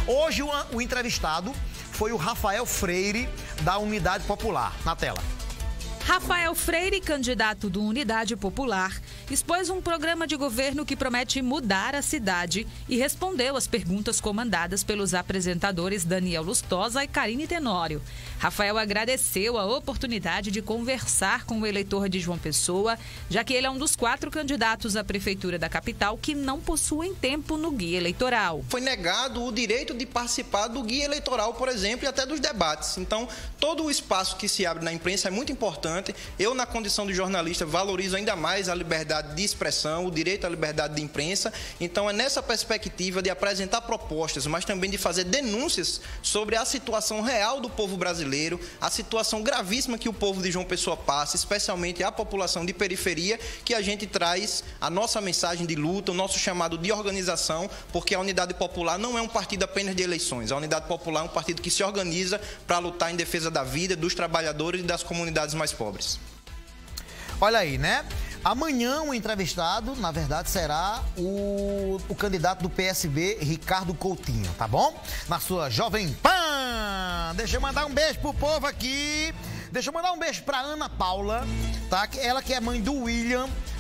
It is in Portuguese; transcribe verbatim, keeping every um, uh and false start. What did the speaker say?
Hoje o, o entrevistado foi o Rafael Freire, da Unidade Popular. Na tela. Rafael Freire, candidato do Unidade Popular, expôs um programa de governo que promete mudar a cidade e respondeu às perguntas comandadas pelos apresentadores Daniel Lustosa e Karine Tenório. Rafael agradeceu a oportunidade de conversar com o eleitor de João Pessoa, já que ele é um dos quatro candidatos à prefeitura da capital que não possuem tempo no guia eleitoral. Foi negado o direito de participar do guia eleitoral, por exemplo, e até dos debates. Então, todo o espaço que se abre na imprensa é muito importante. Eu, na condição de jornalista, valorizo ainda mais a liberdade de expressão, o direito à liberdade de imprensa. Então, é nessa perspectiva de apresentar propostas, mas também de fazer denúncias sobre a situação real do povo brasileiro, a situação gravíssima que o povo de João Pessoa passa, especialmente a população de periferia, que a gente traz a nossa mensagem de luta, o nosso chamado de organização, porque a Unidade Popular não é um partido apenas de eleições. A Unidade Popular é um partido que se organiza para lutar em defesa da vida, dos trabalhadores e das comunidades mais pobres. Olha aí, né? Amanhã o entrevistado, na verdade, será o, o candidato do P S B, Ricardo Coutinho, tá bom? Na sua Jovem Pan. Deixa eu mandar um beijo pro povo aqui. Deixa eu mandar um beijo pra Ana Paula, tá? Ela que é mãe do William.